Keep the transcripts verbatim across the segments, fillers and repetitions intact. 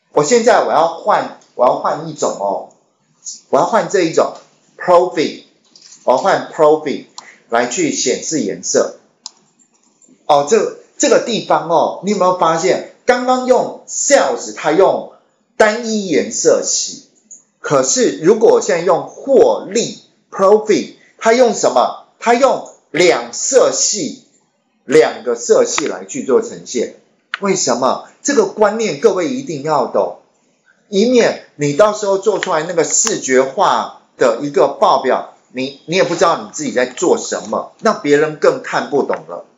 我现在我要换，我要换一种哦，我要换这一种 Profit， 我要换 Profit 来去显示颜色。哦，这这个地方哦，你有没有发现，刚刚用 Sales 它用单一颜色系，可是如果我现在用获利 Profit， 它用什么？它用两色系，两个色系来去做呈现。为什么？这个观念各位一定要懂，以免你到时候做出来那个视觉化的一个报表，你你也不知道你自己在做什么，让别人更看不懂了。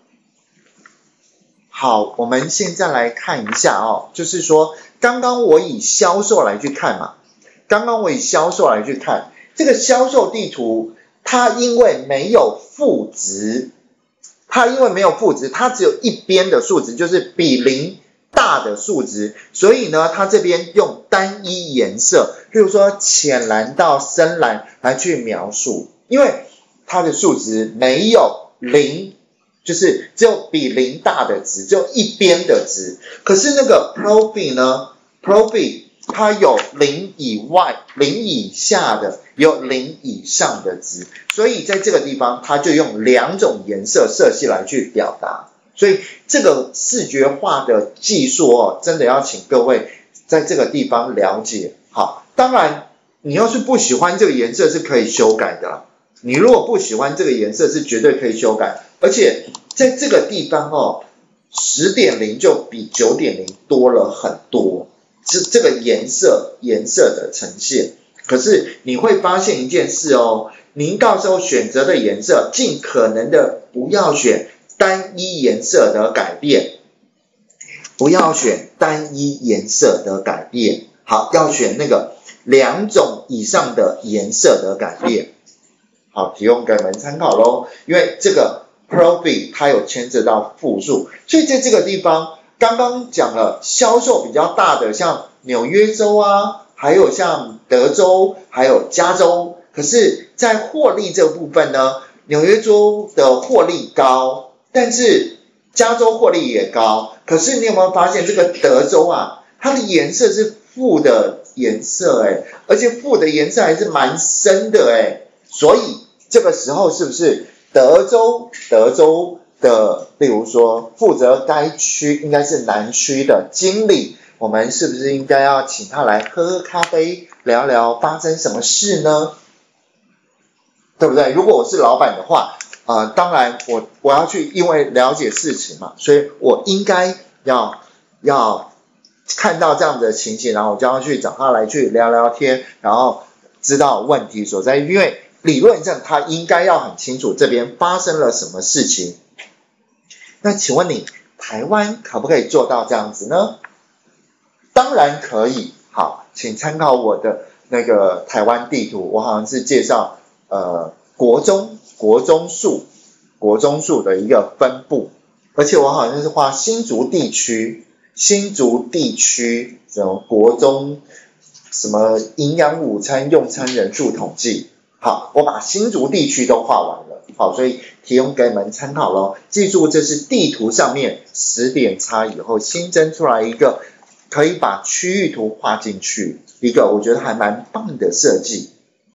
好，我们现在来看一下哦，就是说刚刚我以销售来去看嘛，刚刚我以销售来去看，这个销售地图它因为没有负值，它因为没有负值，它只有一边的数值，就是比零大的数值，所以呢，它这边用单一颜色，例如说浅蓝到深蓝来去描述，因为它的数值没有零，就是只有比零大的值，只有一边的值。可是那个 Profit 呢 ，Profit 它有零以外、零以下的，有零以上的值，所以在这个地方，它就用两种颜色色系来去表达。所以这个视觉化的技术哦，真的要请各位在这个地方了解。好，当然你要是不喜欢这个颜色是可以修改的啦。你如果不喜欢这个颜色是绝对可以修改，而且在这个地方哦 ，十点零 就比 九点零 多了很多。是这个颜色颜色的呈现，可是你会发现一件事哦，您到时候选择的颜色尽可能的不要选单一颜色的改变，不要选单一颜色的改变，好，要选那个两种以上的颜色的改变。好，提供给你们参考咯，因为这个 Profit 它有牵涉到复数，所以在这个地方刚刚讲了销售比较大的像纽约州啊，还有像德州，还有加州，可是在获利这部分呢，纽约州的获利高，但是加州获利也高，可是你有没有发现这个德州啊，它的颜色是负的颜色诶，而且负的颜色还是蛮深的诶，所以这个时候是不是德州德州的，例如说负责该区应该是南区的经理，我们是不是应该要请他来喝喝咖啡，聊聊发生什么事呢？对不对？如果我是老板的话，呃，当然我我要去，因为了解事情嘛，所以我应该要要看到这样的情形，然后我就要去找他来去聊聊天，然后知道问题所在，因为理论上他应该要很清楚这边发生了什么事情。那请问你台湾可不可以做到这样子呢？当然可以。好，请参考我的那个台湾地图，我好像是介绍呃国中国中数国中数的一个分布，而且我好像是画新竹地区新竹地区什么国中什么营养午餐用餐人数统计。好，我把新竹地区都画完了，好，所以提供给你们参考咯。记住，这是地图上面十点差以后新增出来一个可以把区域图画进去，一个我觉得还蛮棒的设计。